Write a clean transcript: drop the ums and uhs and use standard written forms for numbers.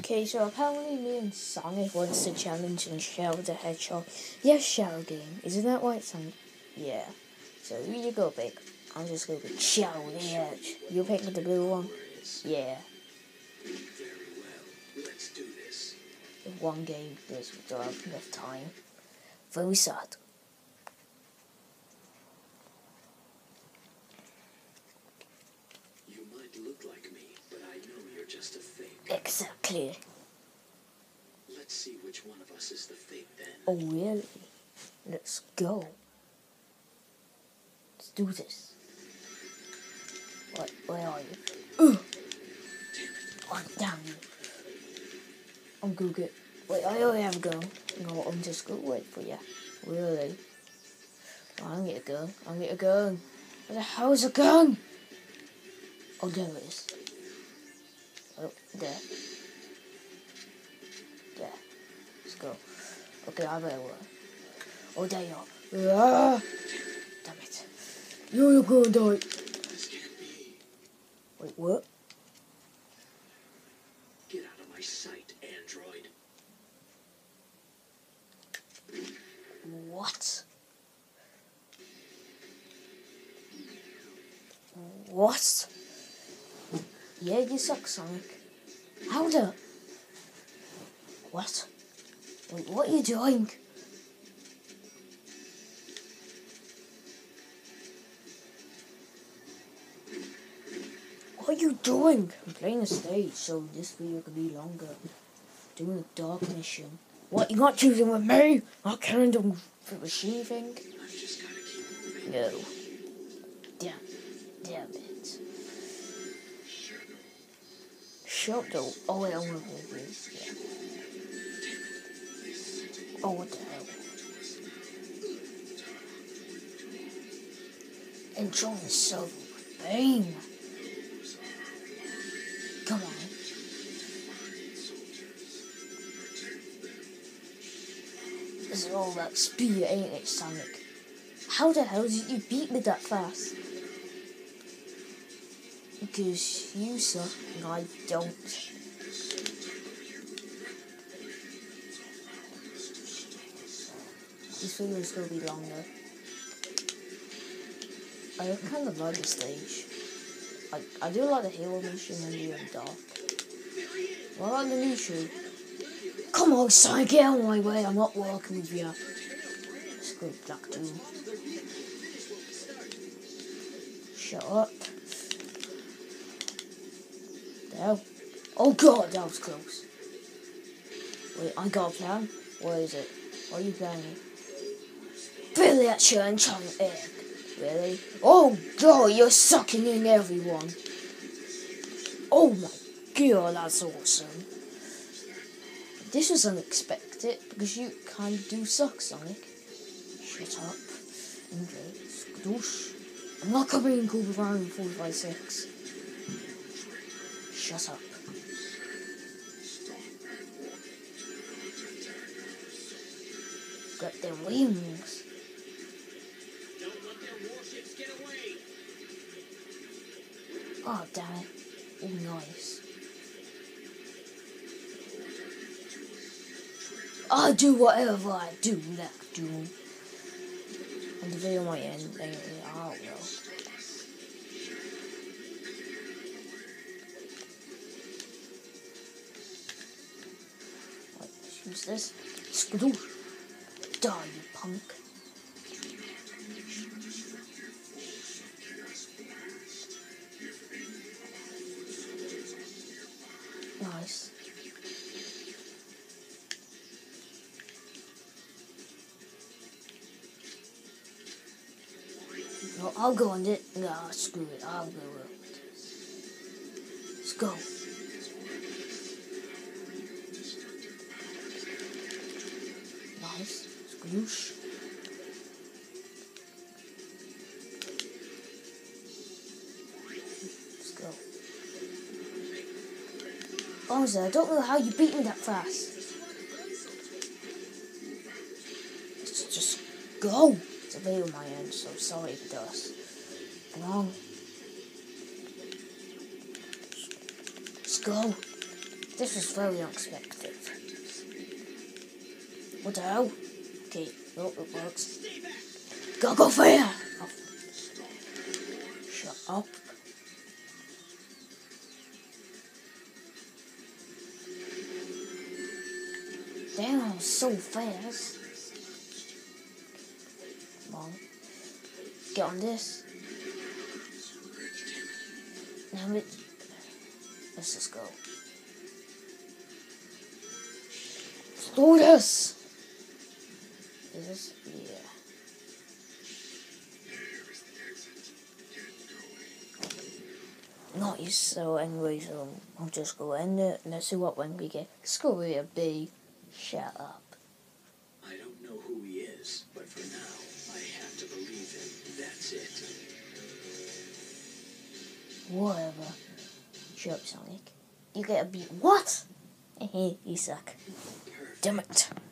Okay, so apparently me and Sonic wants to challenge in Shadow the Hedgehog. Yes, Shadow game. Isn't that right, Sonic? Yeah. So here you go, Big. I'm just going to Shadow the Hedge. You pick the blue one? Yeah. Very well. Let's do this. If one game, this we don't have enough time. Very sad. You might look like me, but I know you're just a fake. Exactly. Let's see which one of us is the fake then. Oh, really? Let's go. Let's do this. What? Where are you? Ugh. Oh, damn you. I'm gonna get... Wait, I already have a gun. No, I'm just gonna wait for you. Really? Oh, I'm gonna get a gun. I'm gonna get a gun. Where the hell is a gun? Oh, there it is. Oh, there. There. Let's go. Okay, I better run. Oh, there you are. Ah! Damn it. You're gonna die. This can't be. Wait, what? Get out of my sight, android. What? What? Yeah, you suck, Sonic. How the... What? Wait, what are you doing? What are you doing? I'm playing a stage, so this video could be longer. Doing a dog mission. What, you're not choosing with me? Not carrying the machine thing? I've just gotta keep moving. No. Damn it. Shut the... Oh wait, I'm gonna move this. Yeah. Oh, what the hell? Enjoying so pain. Come on. This is all about speed, ain't it, Sonic? How the hell did you beat me that fast? Because you suck and I don't. This video is going to be longer. I kind of like the stage. I do like the Halo mission and the Dark. What about the new tree? Come on, Sonic, get out of my way. I'm not walking with you. Let's go, Black Doom. Shut up. There. Oh god, that was close. Wait, I got a plan. What is it? What are you planning? Billy at you and Chong Egg. Really? Oh god, you're sucking in everyone. Oh my god, that's awesome. This was unexpected because you kind of do suck, Sonic. Shut up. Enjoy. Skadoosh. I'm not coming in Cooper Brown in 456. Shut up. Got them wings. Don't let their warships get away. Oh, damn it. Oh, nice. I'll do whatever I do, that do. And the video might end, I don't know. Right, let's use this. Skadoosh. Die, you punk. Nice. No, I'll go on it. No, screw it. I'll go on it. Let's go. Nice. Skadoosh. Let's go. Honestly, I don't know how you beat me that fast. Let's just go. It's a video on my end, so sorry if it does. Come on. Let's go. This was very unexpected. What the hell? Okay, oh, it works. Go for here! Oh. Shut up. Damn, I was so fast. Come on. Get on this. Now let's just go. Let's do this! Is this? Yeah. Not used, so anyway, so I'll just go end it. Let's see what when we get. Screw a B. Shut up. I don't know who he is, but for now, I have to believe him. That's it. Whatever. Shut up, Sonic. You get a beat. What? You suck. Damn it.